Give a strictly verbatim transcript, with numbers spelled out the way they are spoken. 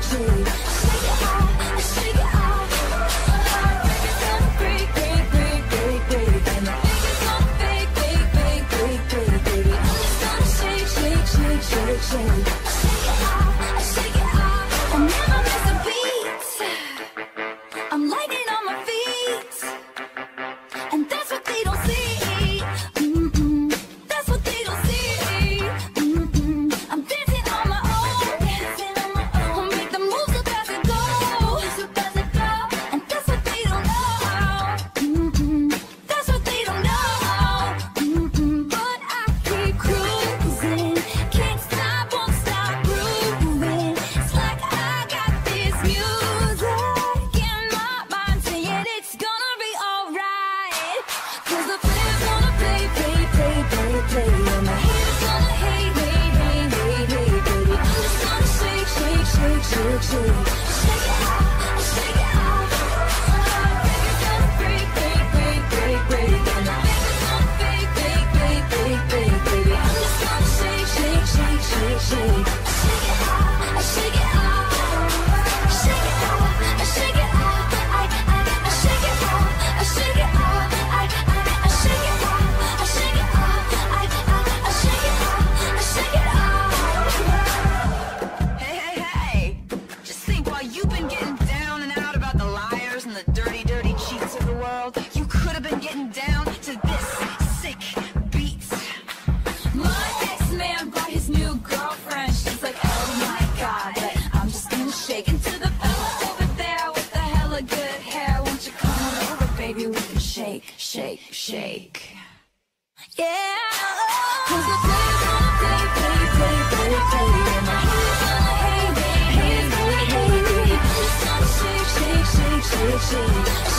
shake. Shake it out, shake it out. Think it's gonna break, break, break, break, break. And I think it's gonna fake, fake, fake, fake, fake, baby. I'm just gonna shake, shake, shake, shake, shake. Shake it out, shake it out. I'll never miss a beat. I'm lightning on my feet, and that's what they don't see. Mm-mm. That's what they don't see. Mm-mm. I'm dancing on my own, dancing on my own. Make the moves up as it goes, up as it goes. And that's what they don't know. Mm-mm. That's what they don't know. Mm-mm. But I keep cruising, can't stop, won't stop grooving. It's like I got this music in my mind saying it's gonna be alright. Cause the player's gonna play, play, play, play, play. And the haters gonna hate, hate, hate, hate, hate, baby. I'm just gonna shake, shake, shake, shake, shake. Shake it out, shake it out. Think it's gonna break, break, break, break, break. And I think it's gonna fake, fake, fake, fake, fake, baby. I'm just gonna shake, shake, shake, shake, shake. Shake it out, shake it out. Shake it out, shake it out. I, I, I shake it out, I shake it out. I, I, I shake it out, I shake it out. I, I, I shake it out, I shake it out. Hey, hey, hey! Just think, while you've been getting down and out about the liars and the dirty, dirty cheats of the world, you could have been getting down to this sick beat. My ex-man brought his new girlfriend. She's like, oh my god, but I'm just gonna shake. And to the fella over there with the hella good hair, won't you come on over, baby, we can shake, shake, shake. Yeah, cause the player's gonna play, play, play, play, play. And the haters gonna hate, hate, hate, hate, hate. I'm just gonna shake, shake, shake, shake, shake.